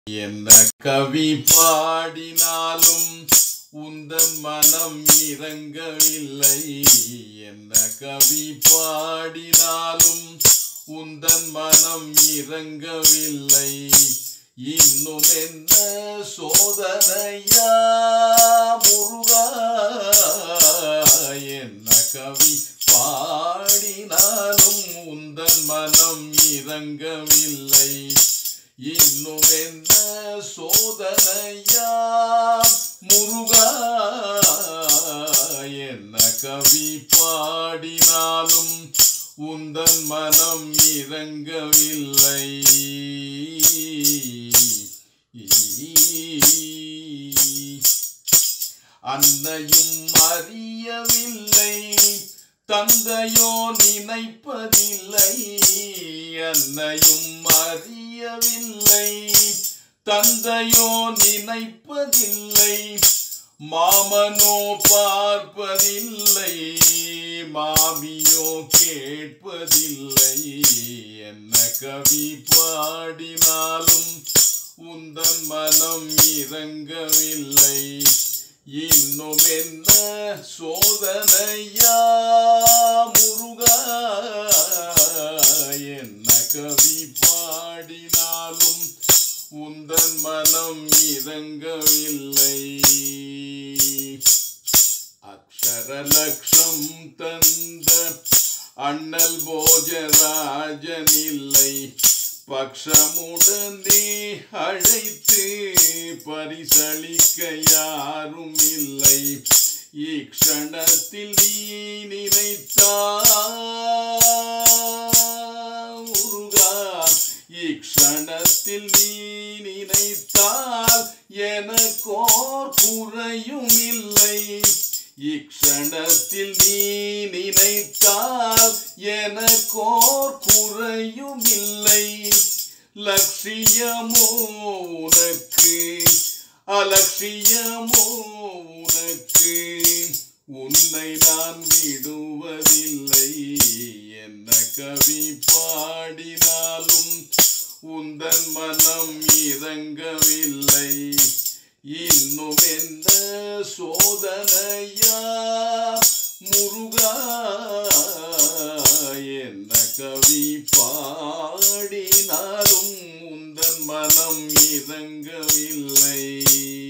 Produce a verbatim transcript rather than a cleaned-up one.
என்ன கவி பாடினாலும் உந்தன் மனம் இறங்கவில்லை. என்ன கவி பாடினாலும் உந்தன் மனம் இறங்கவில்லை. இன்னும் என்ன சோதனையா முருகா, என்ன கவி பாடினாலும் உந்தன் மனம் இறங்கவில்லை. இன்னும் என்ன சோதனையா முருகா, என்ன கவி பாடினாலும் உந்தன் மனம் இறங்கவில்லை. அன்னையும் அறியவில்லை, தந்தையோ நினைப்பதில்லை. அன்னையும் அறியவில்லை, தந்தையோ நினைப்பதில்லை. மாமனோ பார்ப்பதில்லை, மாமியோ கேட்பதில்லை. என்ன கவி பாடினாலும் உந்தன் மனம் இறங்கவில்லை. இன்னும் என்ன சோதனையா முருகா, என்ன கவி பாடினாலும் உந்தன் மனம் இறங்கவில்லை. அக்ஷரலக்ஷம் தந்த அண்ணல் போஜராஜன் இல்லை. பக்ஷமுடனே அழைத்து பரிசளிக்க யாரும் இல்லை. இக்ஷணத்தில் நீ நினைத்தால் முருகா, இக்ஷணத்தில் நீ நினைத்தால் எனக்கோர் குறையும் இல்லை. இக்ஷணத்தில் நீ நினைத்தால் எனக்கோர் குறையும் இல்லை. லட்சியமோ உனக்கு அலட்சியமோ உனக்கு, உன்னை நான் விடுவதில்லை. என்ன கவி பாடினாலும் உந்தன் மனம் இறங்கவில்லை. இன்னும் என்ன சோதனையா முருகா, என்ன கவி பாடினாலும் உந்தன் மனம் இறங்கவில்லை.